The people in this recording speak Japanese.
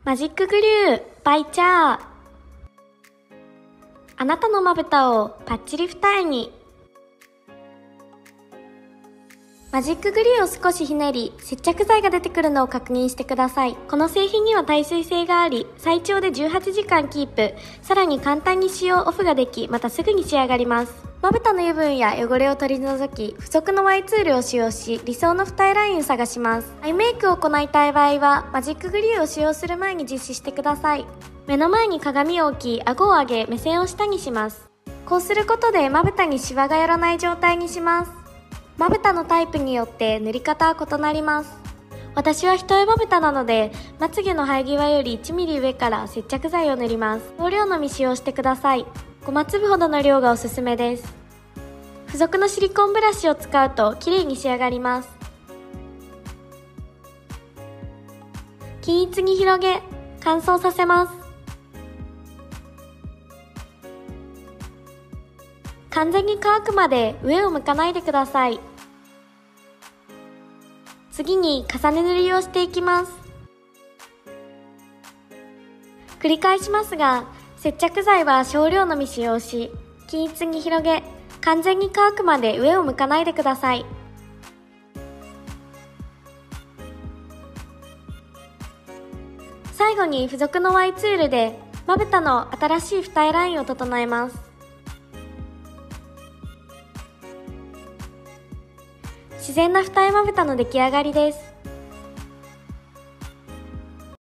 マジックグリューバイチャー。あなたのまぶたをパッチリ二重に。マジックグリューを少しひねり、接着剤が出てくるのを確認してください。この製品には耐水性があり、最長で18時間キープ、さらに簡単に使用オフができ、またすぐに仕上がります。まぶたの油分や汚れを取り除き、付属の Y ツールを使用し、理想の二重ラインを探します。アイメイクを行いたい場合は、マジックグリューを使用する前に実施してください。目の前に鏡を置き、顎を上げ、目線を下にします。こうすることでまぶたにシワが寄らない状態にします。まぶたのタイプによって塗り方は異なります。私は一重まぶたなので、まつげの生え際より1ミリ上から接着剤を塗ります。少量のみ使用してください。5粒ほどの量がおすすめです。付属のシリコンブラシを使うと綺麗に仕上がります。均一に広げ、乾燥させます。完全に乾くまで上を向かないでください。次に重ね塗りをしていきます。繰り返しますが、接着剤は少量のみ使用し、均一に広げ、完全に乾くまで上を向かないでください。最後に付属の Y ツールでまぶたの新しい二重ラインを整えます。自然な二重まぶたの出来上がりです。